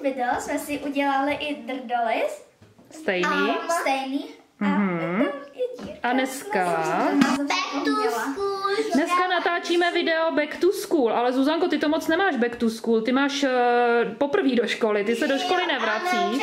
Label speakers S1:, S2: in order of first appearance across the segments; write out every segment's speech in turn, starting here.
S1: video jsme si udělali i drdolis.
S2: Stejný.
S1: Stejný.
S2: A dneska natáčíme video Back to School, ale Zuzanko, ty to moc nemáš Back to School, ty máš poprvé do školy, ty se do školy nevracíš.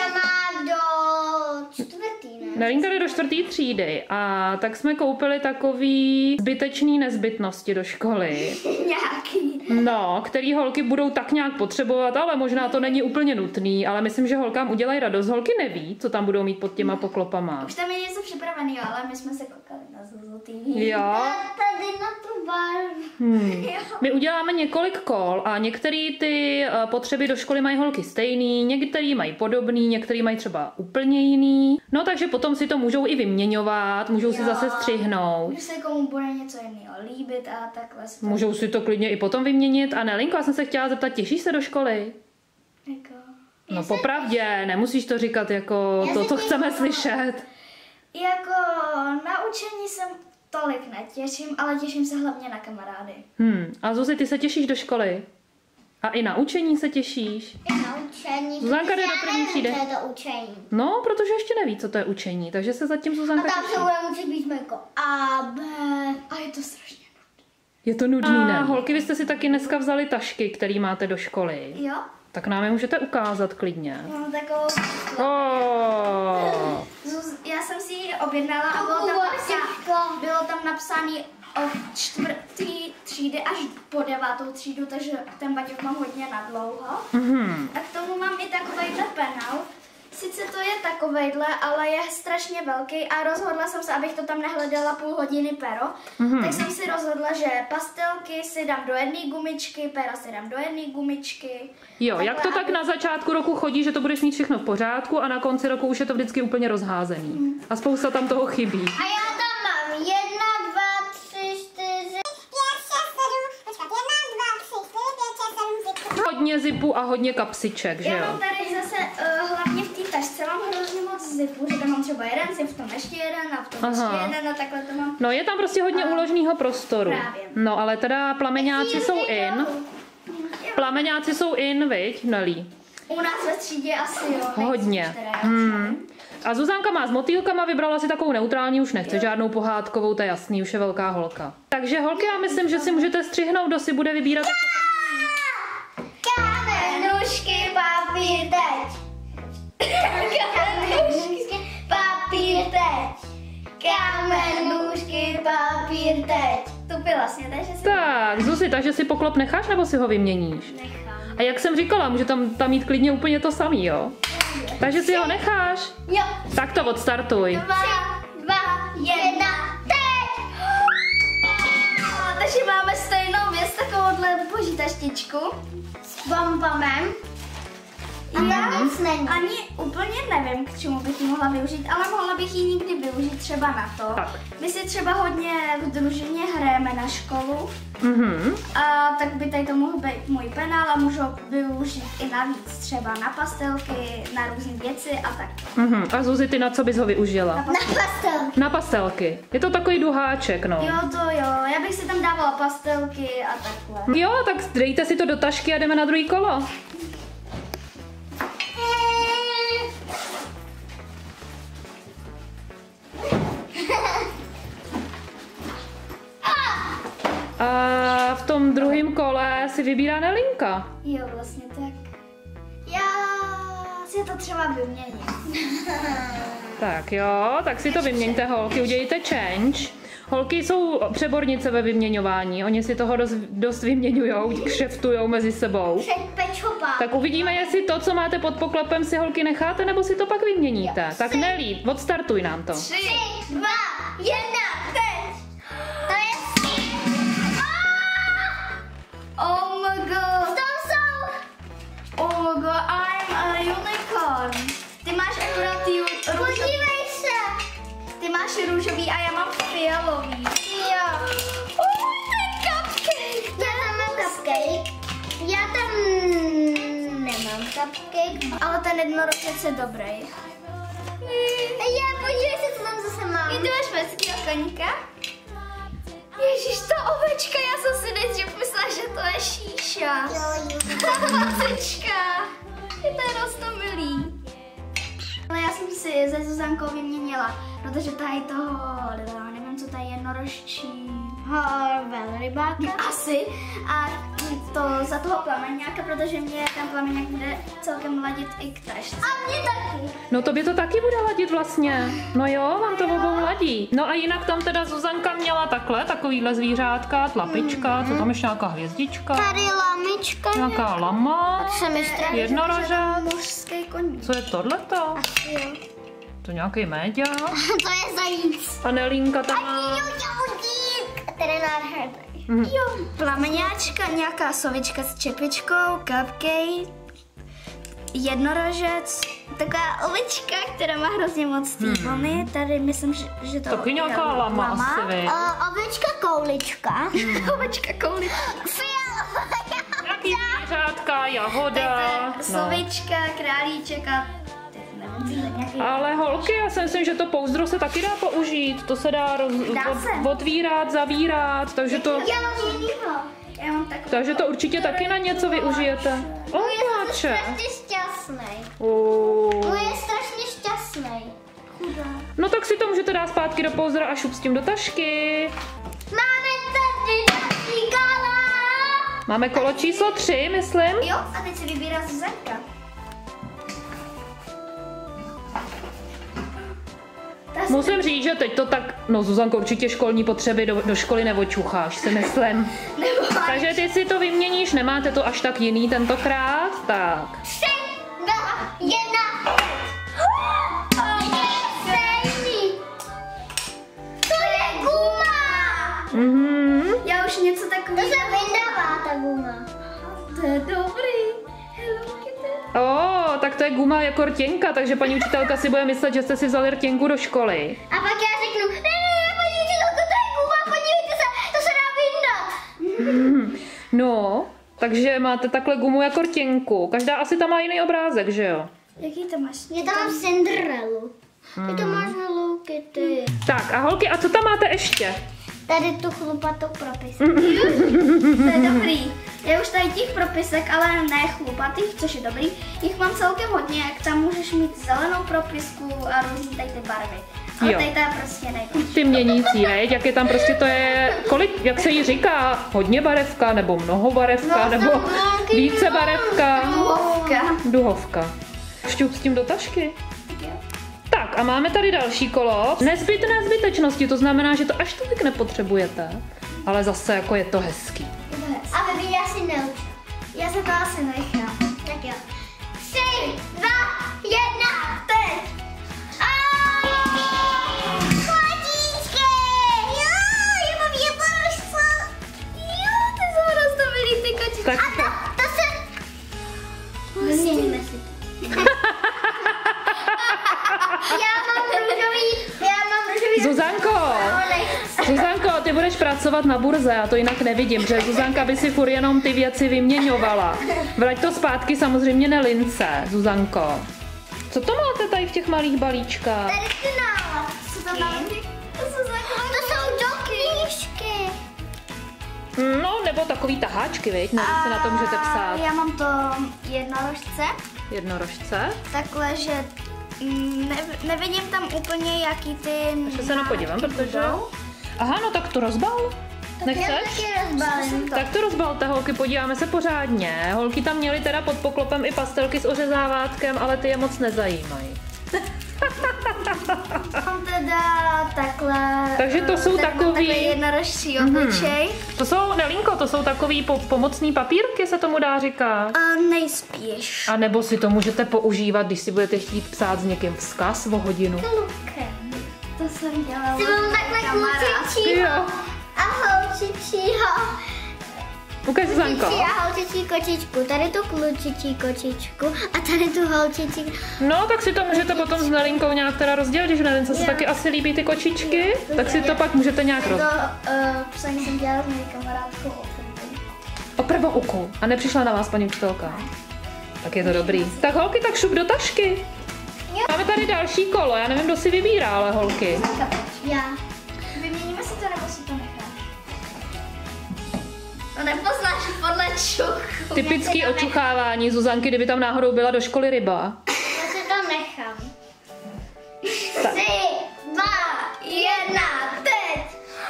S2: Nelinka jde do 4. třídy a tak jsme koupili takový zbytečný nezbytnosti do školy.
S1: Nějaký.
S2: No, který holky budou tak nějak potřebovat, ale možná to není úplně nutný, ale myslím, že holkám udělají radost. Holky neví, co tam budou mít pod těma poklopama.
S1: Už tam je něco připravený, ale my jsme se koukali na Zuzotý.
S2: Jo.
S1: Tady na tu barvu.
S2: My uděláme několik kol a některé ty potřeby do školy mají holky stejný, některý mají podobný, některý mají třeba úplně jiný. No takže potom si to můžou i vyměňovat, můžou si zase střihnout.
S1: Když se komu bude něco jiného líbit a takhle.
S2: Můžou si to klidně i potom vyměnit. A Nelinko, já jsem se chtěla zeptat, těšíš se do školy?
S1: Jako...
S2: No popravdě, nemusíš to říkat jako to, co chceme slyšet.
S1: Jako na učení jsem tolik netěším, ale těším se hlavně na kamarády.
S2: A Zuzi, ty se těšíš do školy? A i na učení se těšíš?
S3: I na učení.
S2: Zuzanka jde do 1. třídy.
S3: Co je to učení?
S2: No, protože ještě neví, co to je učení, takže se zatím Zuzanka
S3: A tam
S2: těší.
S3: se bude učit písmenko A, B.
S1: A je to strašně nudné.
S2: Je to nudný, ne? Holky, vy jste si taky dneska vzali tašky, které máte do školy.
S1: Jo?
S2: Tak nám je můžete ukázat klidně.
S1: Mám takovou... Já jsem si ji objednala a bylo tam napsané od 4. třídy až po 9. třídu, takže ten baťoch mám hodně nadlouho. A k tomu mám i takovejhle penál. Sice to je takovejhle, ale je strašně velký a rozhodla jsem se, abych to tam nehledala půl hodiny pero. Tak jsem si rozhodla, že pastelky si dám do jedné gumičky, pera si dám do jedné gumičky.
S2: Jo, jak to tak na začátku roku chodí, že to budeš mít všechno v pořádku a na konci roku už je to vždycky úplně rozházený. A spousta tam toho chybí.
S3: A já tam mám 1, 2, 3, 4, 5, 6, 7, počkat, 1, 2, 3, 4, 5, 6, 7, 8.
S2: Hodně zipu a hodně kapsiček, že
S1: Já
S2: jo?
S1: mám tady zase hlavně v té tašce mám hrozně moc zipu, že tam mám třeba jeden zip, v tom ještě jeden a v tom ještě jeden a takhle to mám.
S2: No je tam prostě hodně úložného prostoru.
S1: Právě.
S2: No ale teda plameňáci jsou in. Plameňáci jsou in, viď, Nelly?
S1: U nás ve třídě asi jo.
S2: Hodně. A Zuzanka má s motýlkama, vybrala si takovou neutrální, už nechce žádnou pohádkovou, to je jasný, už je velká holka. Takže holky, já myslím, že si můžete střihnout, kdo si bude vybírat.
S3: Kamenušky, papír, teď. Kamenušky, papír, teď. Kamenušky, papír, teď.
S1: To by vlastně, takže si
S2: Tak, Zuzi, takže si poklop necháš, nebo si ho vyměníš?
S1: nechám.
S2: A jak jsem říkala, může tam mít klidně úplně to samý, jo? Takže si ho necháš?
S3: Jo.
S2: Tak to odstartuj.
S3: 2, 1, teď.
S1: Takže máme stejnou věc, takovouhle boží taštičku.
S3: S pompomem. A tam nic není.
S1: Ani úplně nevím, k čemu bych ji mohla využít, ale mohla bych ji někdy využít třeba na to.
S2: Tak.
S1: My si třeba hodně v družině hrajeme na školu, a tak by tady to mohl být můj penál a můžu ho využít i navíc, třeba na pastelky, na různé věci a tak.
S2: A Zuzi, ty na co bys ho využila?
S3: Na pastel.
S2: Na pastelky. Je to takový duháček, no.
S1: Jo, to jo, já bych si tam dávala pastelky a takhle.
S2: Jo, tak dejte si to do tašky a jdeme na druhý kolo. A v tom druhém kole si vybírá Nelinka.
S1: Jo, vlastně tak. Já si to třeba vyměním.
S2: Tak jo, tak si to vyměňte, holky, udělejte change. Holky jsou přebornice ve vyměňování, oni si toho dost vyměňujou, kšeftujou mezi sebou. Tak uvidíme, jestli to, co máte pod poklepem, si holky necháte, nebo si to pak vyměníte. Tak Nelly, odstartuj nám to.
S3: 3, 2, 1, teď. To je...
S1: Oh my god.
S3: To jsou...
S1: Oh my god, I'm a unicorn. Ty máš akorát ty růžový.
S3: Podívej se.
S1: Ty máš růžový a já mám fialový.
S3: Jo.
S1: Ten cupcake.
S3: Já tam mám cupcake. Já tam nemám cupcake.
S1: Ale ten jednorožec je dobrý.
S3: Podívej se, co tam zase mám.
S1: Ty máš švédskýho koníka? Ježíš, to ovečka, já jsem si nejdřív myslela, že to je šíša.
S3: Jo.
S1: Masečka. Je to rostomilý. Ale já jsem si se Zuzankou vyměnila, protože tady toho, nevím, co tady jednorožčí velrybáka asi, a to za toho plameňáka, protože mě ten plameňák bude celkem ladit i k tašce. A mě taky.
S2: No tobě to taky bude ladit vlastně. No jo, vám to obou ladí. No a jinak tam teda Zuzanka měla takhle, takovýhle zvířátka, tlapička, co tam ještě nějaká hvězdička.
S3: Tady lamička.
S2: Nějaká lama, jednorožec.
S1: Mořský koník.
S2: Co je tohleto?
S3: Asi jo.
S2: To nějaký méďa.
S3: To je zajíc.
S2: A Nelínka tam má.
S3: Tady je nádherný.
S1: Jo, plameňáčka, nějaká sovička s čepičkou, cupcake, jednorožec, taková ovička, která má hrozně moc té vlny. Tady myslím, že to
S2: Taky nějaká lama asi, vy.
S3: Ovička koulička.
S1: Ovička koulička.
S2: Nějaký zvířátka, jahoda.
S1: Sovička, králíček a
S2: Ale holky, já si myslím, že to pouzdro se taky dá použít. To se dá otvírat, zavírat, takže to...
S1: Já mám takový...
S2: Takže to určitě taky na něco využijete.
S3: Je strašně šťastný. Je strašně šťastný.
S2: No tak si to můžete dát zpátky do pouzdra a šup s tím do tašky.
S3: Máme tady další kolo.
S2: Máme kolo číslo 3, myslím.
S1: Jo, a teď si vybírá Zuzanka.
S2: Musím říct, že teď to tak, no Zuzanko, určitě školní potřeby do školy neočucháš, si myslím. Takže ty si to vyměníš, nemáte to až tak jiný tentokrát, tak.
S3: 3, 2, 1. To je guma.
S1: Já už něco takového...
S3: To se vydává ta guma.
S1: To je dobrý. Hello Kitty.
S2: Tak to je guma jako rtěnka, takže paní učitelka si bude myslet, že jste si vzali rtěnku do školy.
S3: A pak já řeknu, ne, paní učitelko, to je guma, podívejte se, to se dá vyndat.
S2: No, takže máte takhle gumu jako rtěnku. Každá asi tam má jiný obrázek, že jo?
S1: Jaký to máš?
S3: Já tam mám Cinderellu. Ty to máš Hello Kitty.
S2: Tak a holky, a co tam máte ještě?
S3: Tady tu chlupatou propisku.
S1: To je dobrý. Já už tady těch propisek, ale ne chlupatých, což je dobrý. Jich mám celkem hodně, jak tam můžeš mít zelenou propisku a různý tady ty barvy. Ale tady to je prostě nejlepší.
S2: Ty měnící, veď? Jak je tam prostě to je, kolik, jak se jí říká, hodně barevka, nebo mnoho barevka, nebo více barevka? Duhovka. Šťup s tím do tašky. Tak a máme tady další kolo. Nezbytné zbytečnosti, to znamená, že to až tolik nepotřebujete, ale zase jako je to hezký.
S3: A vy já si neučím.
S1: Já se to asi nechám.
S3: Tak jo. 3, 2, 1, teď! Kotíčky! Jo, já mám jednorožce.
S1: Jo, ty jsou roztomilý ty kočičky.
S2: Tak
S3: To se... Vyměníme si to. Já mám růžový...
S2: Zuzanko, ty budeš pracovat na burze, já to jinak nevidím, že Zuzanka by si furt jenom ty věci vyměňovala. Vrať to zpátky samozřejmě Nelince, Zuzanko. Co to máte tady v těch malých balíčkách?
S3: Tady finále.
S1: Co tam máme?
S3: To jsou do knížky.
S2: No, nebo takový taháčky, viď? Nevím, se na to můžete psát.
S1: Já mám to jednorožce.
S2: Jednorožce.
S1: Takhle, že nevidím tam úplně, jaký ty...
S2: Ještě se napodívám, protože... Aha, no tak to rozbal. Nechceš? Tak to rozbalte, holky, podíváme se pořádně. Holky tam měly teda pod poklopem i pastelky s ořezávátkem, ale ty je moc nezajímají.
S1: Mám teda takhle...
S2: Takže to jsou takový
S1: jednorožčí obličej.
S2: To jsou, Nelinko, to jsou takový pomocný papírky, se tomu dá říkat.
S1: Nejspíš.
S2: A nebo si to můžete používat, když si budete chtít psát s někým vzkaz o hodinu.
S1: To jsem dělala.
S3: Ty mám takhle klučičího a holčičího.
S2: Ukaž, Zuzanko.
S3: A holčičí kočičku, tady tu klučičí kočičku a tady tu holčičí.
S2: No, tak si to můžete potom s Nelinkou nějak teda rozdělit, když Nelince se taky asi líbí ty kočičky, tak si to pak můžete nějak rozdělit.
S1: To psaní jsem dělala s mojí kamarádkou
S2: O prvouku. A nepřišla na vás paní učitelka? Tak je to dobrý. Tak holky, tak šup do tašky. Máme tady další kolo, já nevím, kdo si vybírá, ale holky.
S3: Já.
S1: Vyměníme si to, nebo si to necháš? To nepoznáš podle očuchu.
S2: Typický očuchávání Zuzanky, kdyby tam náhodou byla do školy ryba.
S3: Já si to nechám.
S2: Tak.
S1: 3, 2, 1, teď.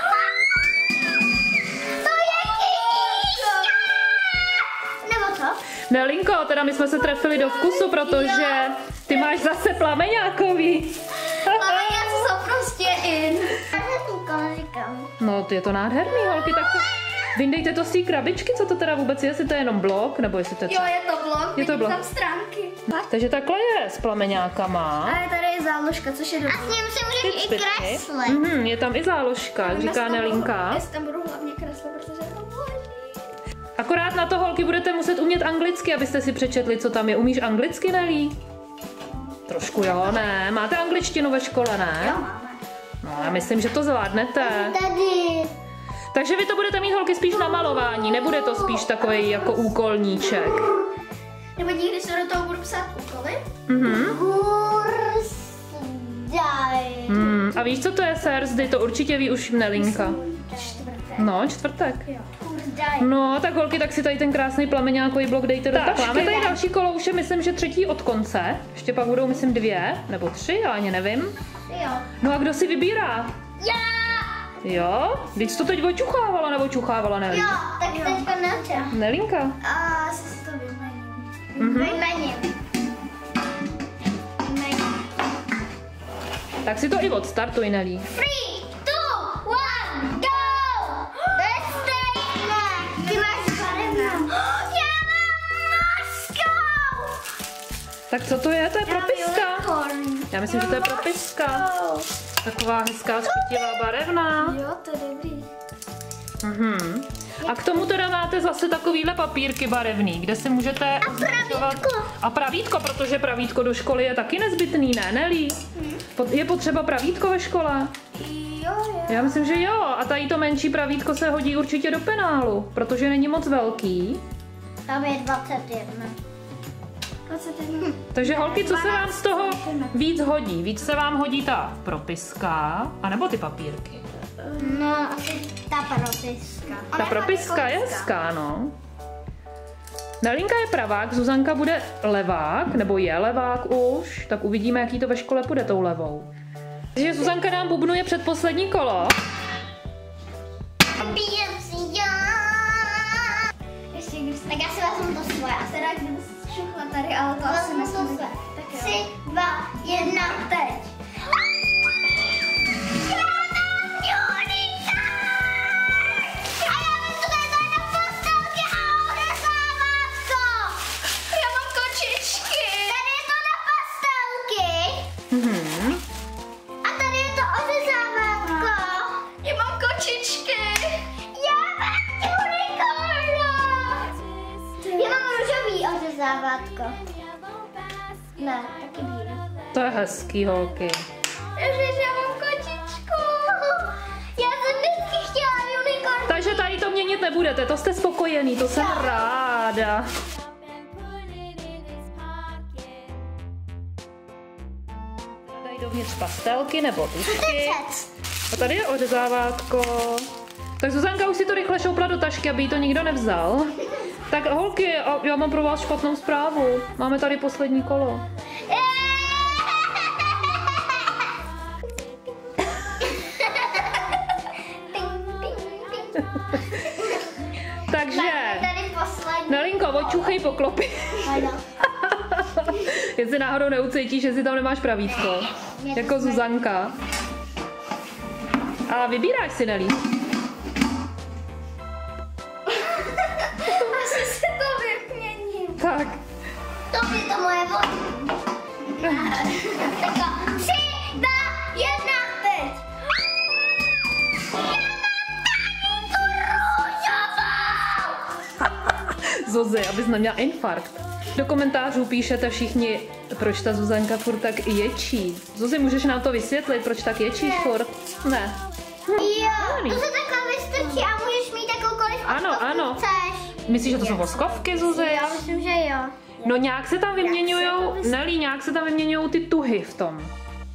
S3: To je kýša! Nebo co?
S2: Nelinko, teda my jsme se trefili do vkusu, protože ty máš zase plameňákový.
S1: Plameňáci jsou prostě in.
S3: Říkám.
S2: No, je to nádherný, holky, tak vyndejte to z té krabičky, co to teda vůbec je, jestli to je jenom blok, nebo jestli to je...
S1: Jo, je to blok,
S2: Je to
S1: vidím
S2: blok.
S1: tam stránky.
S2: Takže takhle je s plameňákama.
S1: A tady je záložka, což je dobrý.
S3: A s ním si můžeš i kreslit.
S2: Je tam i záložka, jak říká Nelinka.
S1: Já si tam budu hlavně kreslit, protože je to boží.
S2: Akorát na to, holky, budete muset umět anglicky, abyste si přečetli, co tam je. Umíš anglicky, Nelí? Trošku jo, ne. Máte angličtinu ve škole, ne?
S1: Jo, máme.
S2: No, já myslím, že to zvládnete.
S3: Tady.
S2: Takže vy to budete mít, holky, spíš na malování, nebude to spíš takový jako úkolníček.
S1: Nebo někdy se do toho budu psát úkoly.
S2: A víš, co to je Thursday? To určitě ví už Nelinka.
S1: Čtvrté.
S2: No, čtvrtek.
S1: Jo.
S2: No, tak holky, tak si tady ten krásný plameňákový blok dejte do tašky. Máme tady další kolouše, myslím, že třetí od konce. Ještě pak budou, myslím, 2 nebo 3, já ani nevím.
S3: Jo.
S2: No a kdo si vybírá?
S3: Já!
S2: Jo? Když jsi to teď očuchávala nebo čuchávala,
S3: Jo,
S2: Nelinka?
S3: tak teďka na co?
S2: Nelinka?
S1: A asi si to vymením.
S3: Vymením.
S2: Tak si to i odstartuj, Nelí.
S3: 3, 2, 1, go! To je stejné. Ty máš barevnou. Já mám mořskou.
S2: Tak co to je? To je propiska.
S1: Unicorn.
S2: Já myslím, že to je propiska. Taková hezká, špitivá, barevná.
S1: Jo, to je dobrý.
S2: A k tomu teda máte zase takovýhle papírky barevný, kde si můžete označovat... A pravítko, protože pravítko do školy je taky nezbytný, ne, Nelí? Je potřeba pravítko ve škole?
S1: Jo.
S2: Já myslím, že jo. A tady to menší pravítko se hodí určitě do penálu, protože není moc velký.
S3: Tam je 21.
S1: 21.
S2: Takže holky, co se vám z toho víc hodí? Víc se vám hodí ta propiska, anebo ty papírky?
S3: No, asi ta propiska.
S2: Ta propiska je hezká, no. Nelinka je pravák, Zuzanka bude levák, nebo je levák už, tak uvidíme, jaký to ve škole půjde tou levou. Takže Zuzanka nám bubnuje předposlední kolo.
S3: Tak já si vezmu to svoje.
S1: A teda kdyby si šuchla tady, ale to asi nesmí. Tak jo.
S3: 3, 2, 1, teď.
S1: Já mám kočičky.
S3: Tady je to na pastelky. A tady je to ořezávátko.
S1: Já mám kočičky.
S3: Já mám unicorna. Já mám růžový ořezávátko. Ne, taky bílý.
S2: To je hezký, holky.
S1: Ježiš, já mám kočičku.
S3: Já jsem vždycky chtěla unicorn.
S2: Takže tady to měnit nebudete, to jste spokojený, to jsem ráda. Dají dovnitř pastelky nebo tušky. A tady je ořezávátko. Tak Zuzanka už si to rychle šoupla do tašky, aby jí to nikdo nevzal. Tak holky, já mám pro vás špatnou zprávu. Máme tady poslední kolo. Takže,
S3: Tady poslední.
S2: Nelinko, očuchej poklopy. Jestli náhodou neucítíš, že si tam nemáš pravítko. Jako Zuzanka. A vybíráš si, Nelí.
S1: Asi si to vyměním.
S2: Tak.
S3: To je to moje vody. Tak 3, 2, 1, teď.
S2: Zuzi, abys neměla infarkt. Do komentářů píšete všichni, proč ta Zuzanka furt tak ječí. Zuzi, můžeš nám to vysvětlit, proč tak ječíš furt? Ne.
S3: Jo, to se takhle vystrčí a můžeš mít jakoukoliv
S2: Ano, ano.
S3: chceš.
S2: Myslíš, že to jsou voskovky, Zuzi?
S3: Já myslím, že jo.
S2: No nějak se tam vyměňujou, Nelí, nějak se tam vyměňujou ty tuhy v tom.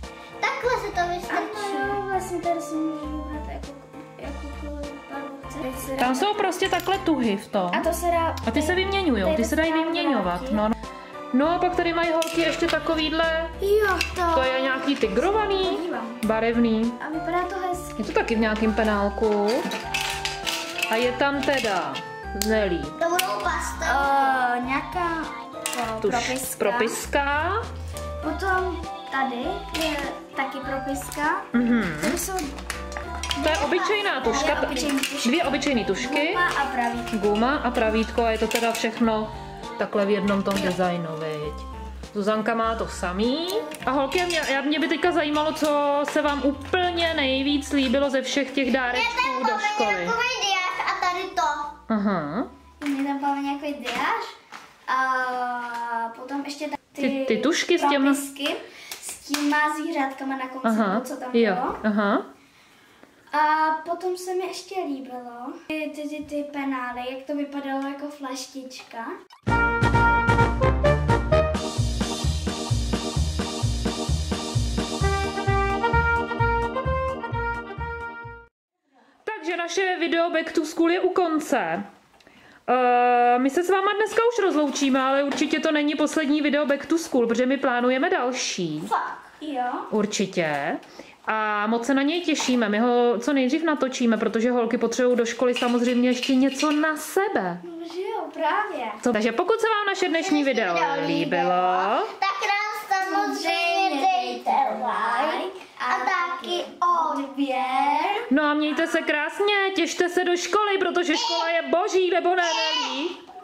S3: Takhle se to vystrčí.
S1: Ano, vlastně tady si můžu vybrat jakoukoliv barvu chceš.
S2: Tam jsou prostě takhle tuhy v tom.
S1: A to se dá...
S2: A ty se vyměňujou, ty se dají vyměňovat. No a pak tady mají holky ještě takovýhle.
S1: Jo,
S2: To je nějaký tigrovaný, barevný.
S1: A vypadá to hezky.
S2: Je to taky v nějakém penálku. A je tam teda zelí.
S3: To budou pasta.
S1: Nějaká
S2: Propiska.
S1: Potom tady je taky propiska. Tady jsou
S2: To je obyčejná tuška. Dvě obyčejné tušky.
S1: guma a pravítko.
S2: Guma a pravítko a je to teda všechno takhle v jednom tom designu, viď. Zuzanka má to samý. A holky, mě by teďka zajímalo, co se vám úplně nejvíc líbilo ze všech těch dárečků do školy.
S3: Diář a tady to.
S2: Aha.
S1: Mě tam máme nějaký diář. A potom ještě
S2: Ty tušky s těma...
S1: propisky s těma zvířátkama na konci, co tam
S2: jo,
S1: bylo.
S2: aha.
S1: A potom se mi ještě líbilo ty penály, jak to vypadalo jako flaštička.
S2: Takže naše video Back to School je u konce. My se s váma dneska už rozloučíme, ale určitě to není poslední video Back to School, protože my plánujeme další.
S1: Fakt, jo.
S2: Určitě. A moc se na něj těšíme. My ho co nejdřív natočíme, protože holky potřebují do školy samozřejmě ještě něco na sebe.
S1: No, že jo, právě.
S2: Takže pokud se vám naše dnešní video líbilo,
S3: tak nám samozřejmě dejte like a taky odběr.
S2: no a mějte se krásně, těšte se do školy, protože škola je boží, nebo ne, Nelí?